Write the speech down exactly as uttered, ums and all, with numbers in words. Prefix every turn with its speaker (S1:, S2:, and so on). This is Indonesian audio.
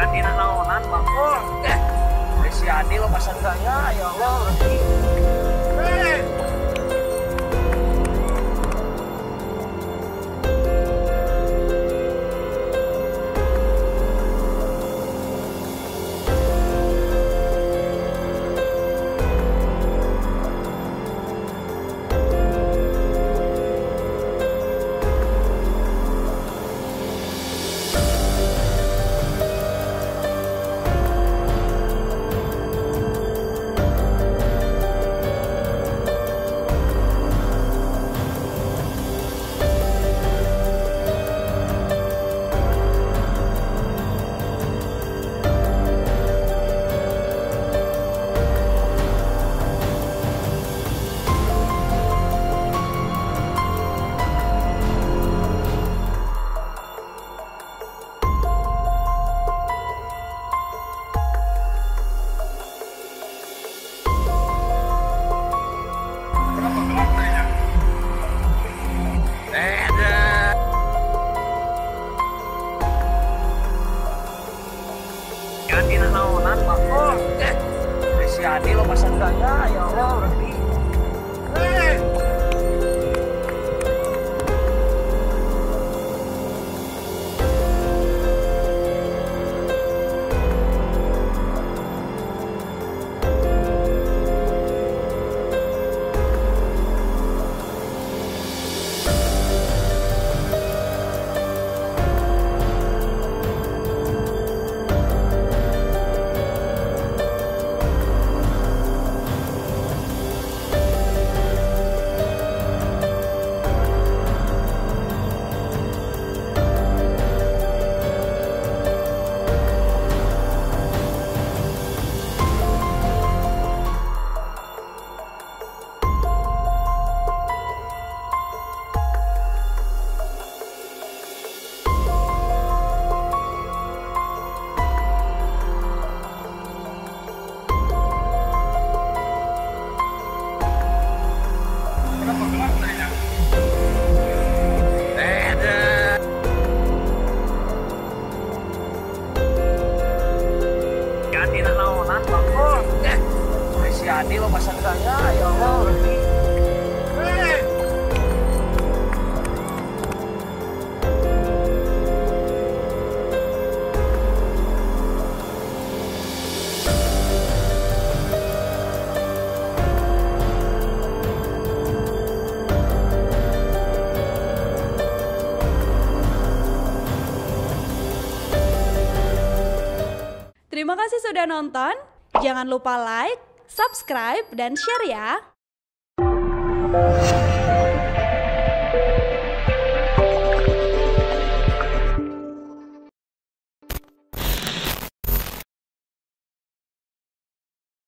S1: Tina naonan bakul. Eh, si Adi lepasan saya, ya Allah. Hei. Tina naonan bakul. Eh, si Adi lepasan saya, ya Allah. Hei. Tina naonan bakul. Eh, si Adi lepasan saya, ya Allah. Hei.
S2: Terima kasih sudah nonton. Jangan lupa like, subscribe, dan share ya.